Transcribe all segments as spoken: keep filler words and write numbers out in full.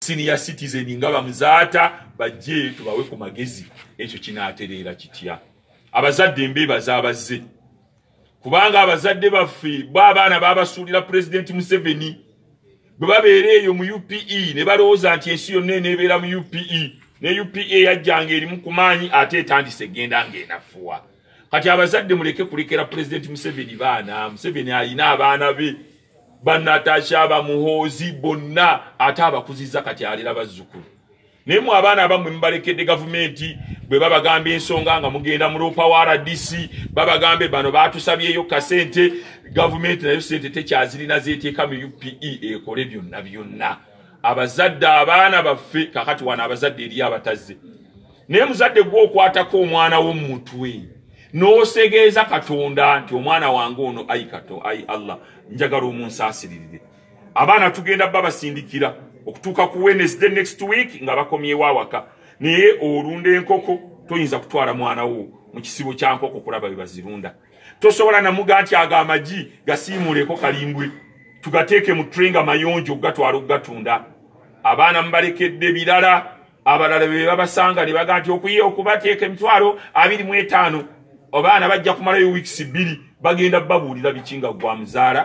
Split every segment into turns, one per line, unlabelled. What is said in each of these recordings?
senior citizen nga bamuzaata bajje tubawe ku magezi ekyo kinaaterera kitya abazadde mbebaza abazze kubanga abazadde baffe bw'abaana babasuulira President Museveni bwe babeereeyo mu U P E ne balowooza nti ensi yonna eneebeera mu U P E ne U P E yajjanga erimu ku maanyi ate etandise egenda ng'enafuwa kati abazadde muleke kulekera President Museveni baana Museveni alina abaana be Banatasha bamuhozi bonna ate abakuziza kati alira bazzukulu naye mu abaana abamwe mbalekedde gavumenti bwe babagambye ensonga nga mugenda mu loopa wa R D C babagambe bano batusabyeyo kasente gavumenti nayo sente tekyazirina zeeteeka mu U P E ekole byonna byonna abazadde abaana baffe kakati wana abazadde eri abatazze naye muzadde gw'okwatako omwana wo mu mutwe n'osegeeza Katonda nti omwana wange ono ayi kato ayi Allah njagala omunsaasiririre abaana tugenda babasindikira okutuuka ku Wednesday next week nga bakomyewo awaka naye olunda enkoko toyinza kutwala mwana wo mu kisibo kya nkoko kulaba bwe bazirunda tosobola namuga nti aga amagi gasiimuleko kalimbwe tugateeke mu trenga mayonjo gatwala okugatunda abaana mbalekedde birala abalala be babasanga ne baga nti okuye okubateeka emitwalo abiri mu etaano abaana bajja kumalayo weeks bbiri bagenda babuulira bikinga gwa muzaala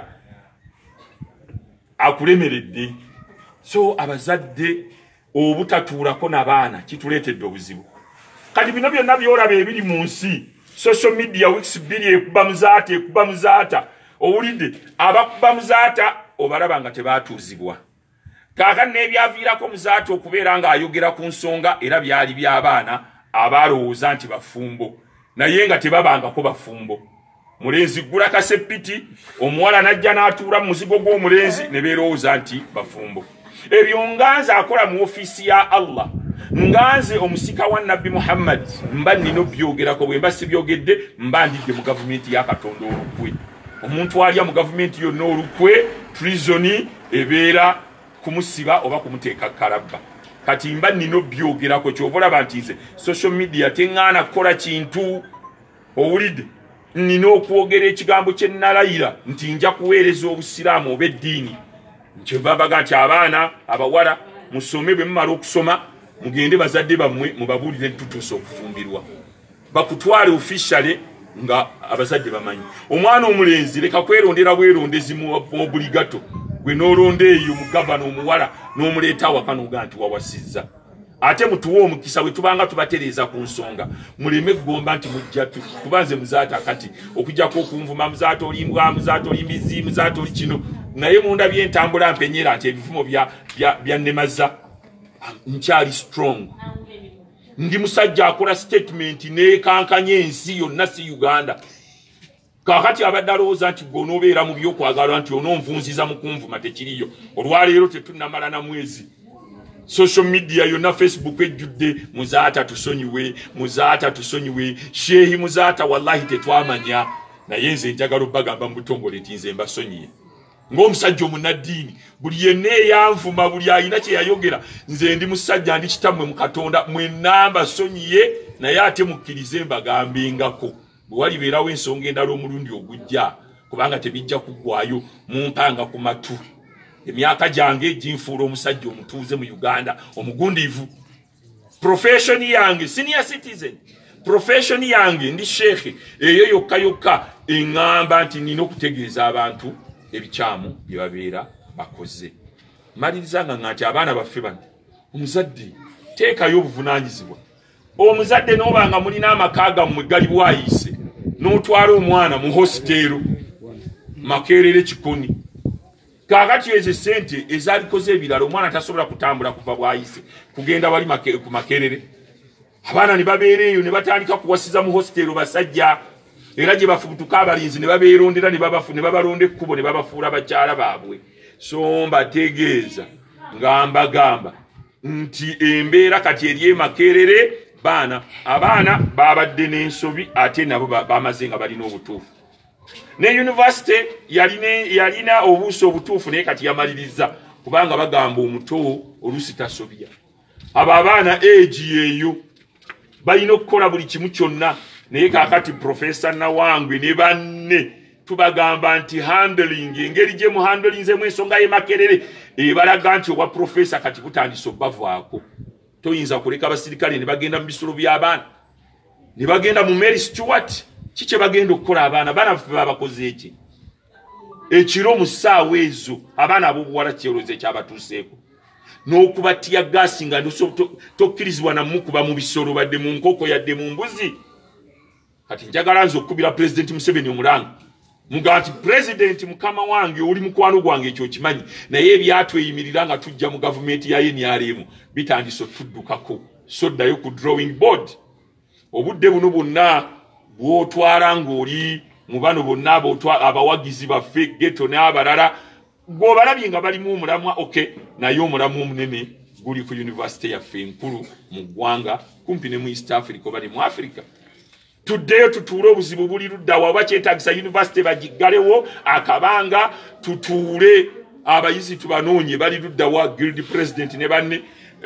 akulemeredde so abazadde obutatuulako n'abaana kituleetedde obuzibu kati bino byonna byolaba ebiri mu nsi social media weeks bbiri ekuba muzaata ekuba muzaata owulidde abakuba muzaata obalaba nga tebaatuuzibwa kaakati n'ebyaviirako muzaata okubeera ng'ayogera ku nsonga era byali by'abaana abalowooza nti bafumbo naye nga tebabangako bafumbo mulenzi gula kasepiti omuwala najja n'atuula mu muzigo gw'omulenzi ne beerowooza nti bafumbo ebyo nganze akola mu ofiisi ya Allah nganze omusika wa Nabbi Muhammad mba nino byogerako bwe mba sibyogedde mba ndidde mu gavumenti ya Katonda olukwe omuntu alya mu gavumenti yonna olukwe treasoni ebeera kumusiba oba kumuteeka kalabba kati mba nino byogerako ky'oba olaba nti nze social media teŋŋaana kukola kintu owulidde nina okwogera ekigambo kye nalayira nti nja kuweereza obusiraamu oba eddiini nkyebambaga nti abaana abawala musome bwe mumala okusoma mugende bazadde bammwe mubabuulire ntutuusa okufumbirwa bakutwale officially nga abazadde bamanyi omwana omulenzi leka kwerondera bwerondezi mu obuligato gwe n'olonda eyo mu gavana omuwala n'omuleeta awaka n'oga nti wawasizza ate mutuwe omukisa bwe tubanga tubatereeza ku nsonga muleme gomba nti mujjatu kubanze muzaata kati okujjako okunvuma muzaata olimbwa muzaata olimbizi muzaata oli kino naye munda byentambula mpenyera nti ebivumo bya bya nemaza nkyali strong ndi musajja akola statement n'ekankanya ensi yonna si Uganda kakati abadde alowooza nti gwe onoobeera mu byokwagalwa nti onoonvunziza mu kunvuma tekiriyo olwaleero tetunnamala na mwezi social media yonna Facebook ejjudde muzaata tusonyiwe muzaata tusonyiwe shehi muzaata wallahi tetwamanya naye nze njagala obbagamba mu butongole ti nze mbasonyiye ng'omusajja omunaddiini buli yenna eyanvuma buli alina kye yayogera nze ndi musajja ndi kitammwe mu Katonda mwenna mbasonyiye naye ate mukkirize mbagambengako bwe walibeerawo ensonga endala omulundi ogujja kubanga tebijja kuggwayo mumpanga ku matu emyaka gyange ginfuula omusajja omutuuze mu Uganda omugundiivu profession yange senior citizen profession yange ndi sheekhe eyo yokka yokka eŋŋamba nti nina okutegeeza abantu ebikyamu bye babeera bakoze maliriza nga nti abaana baffe bano omuzadde teekayo obuvunaanyizibwa omuzadde n'obanga mulina amaka gammwe gali bwayiise n'otwala omwana mu hositeero Makerere Kikoni kakati ezo sente ezalikoze ebirala omwana tasobola kutambula kuva bwayiise kugenda wali ku Makerere abaana ne babeereeyo ne batandika kuwasiza mu hositeero basajja era gye bafubutuka abalinzi ne babeerondera ne babafu ne babalonda ekkubo ne babafuula bakyala baabwe so mbategeeza ngamba gamba nti embeera kati eri e Makerere baana abaana babadde n'ensobi ate nabo bamaze nga balina obutuufu ne university yalina yalina obuuso obutuufu naye kati yamaliriza kubanga bagamba omuto oluusi tasobya abo abaana age eyo balina okukola buli kimu kyonna naye kakati Professor Nawangwe ne banne tubagamba nti handling engeri gye mu handlinze mu ensonga ye Makerere ebalaga nti owa professor kati kutandisa obavaako toyinza kuleka abasirikale ne bagenda mu bisolo by'abaana ne bagenda mu Mary Stewart kiche bagenda okukola abaana bana babakoze eki ekiro mu ssaawa ezo abaana abobuwala kyoloze kyabatuuseeko n'okubatya gasi nga tokkirizibwa na mukuba mu bisolo badde mu nkoko yadde mu mbuzi kati njagala nze okubira President Museveni omulanga mugati President mukama wange oli mukwano gwange ekyo kimanyi naye ebyatweyimirira nga tujja mu government ya N R M bitandiso tuddukako soddayo ku drawing board obudde buno bonna bwotwala ng'oli mu bano bonna abawagizi baffe ghetto n'abalala gwobalabye nga balimu omulamwa okay naye omulamwa omunene guli ku university yaffe enkulu mu ggwanga kumpi ne mu East Africa bali mu Africa tuddeyo tutuule obuzibu buli ludda waba kyetaagisa university bagigalewo akabanga tutuule abayizi tubanoonye bali ludda wa guild president ne banne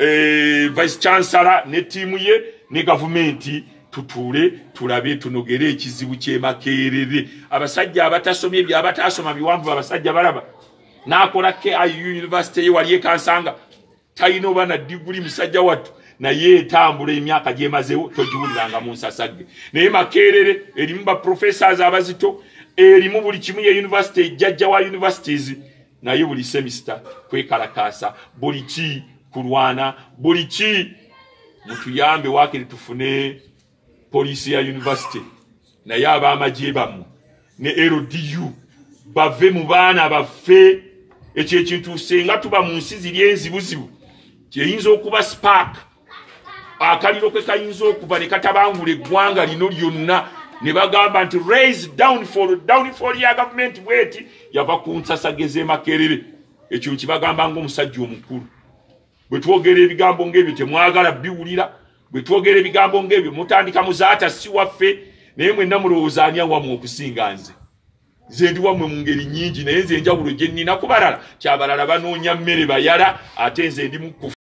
eh, vice chancellor ne tiimu ye ne gavumenti tutuule tulabe tunogere ekizibu kye Makerere abasajja abatasomye bya abatasoma biwanvu abasajja balaba nakola K I U university waliye kansanga tayino bana diguli musajja watu na ye tambula emyaka gyemazewo tojiwuliranga mu nsasagge naye Makerere erimu ba professors abazito erimu buli kimu ye university jajja wa universities naye buli semester kwekalakasa buli ki kulwana buli ki mutuyambe wakiri tufune polisi ya university naye abamagye bamu ne L D U bave mu baana baffe ekyo ekintu senga tuba mu nsi ziri enzibuzibu kyeyinza okuba spark akaliro ke kayinza okuva ne katabangula eggwanga lino lyonna ne bagamba nti raise down for down for ya government weti yava ku nsasageze Makerere ekyo kibagamba ng'omusajja omukulu bwe twogera ebigambo ng'ebyo temwagala biwulira bwe twogera ebigambo ng'ebyo mutandika muzaata si waffe naye mwenna mulowooza ani awamu okusinga nze nze ndi wammwe mu ngeri nnyingi naye nze enjawulo gye nnina ku balala kyabalala banoonya mmere bayala ate nze ndi mu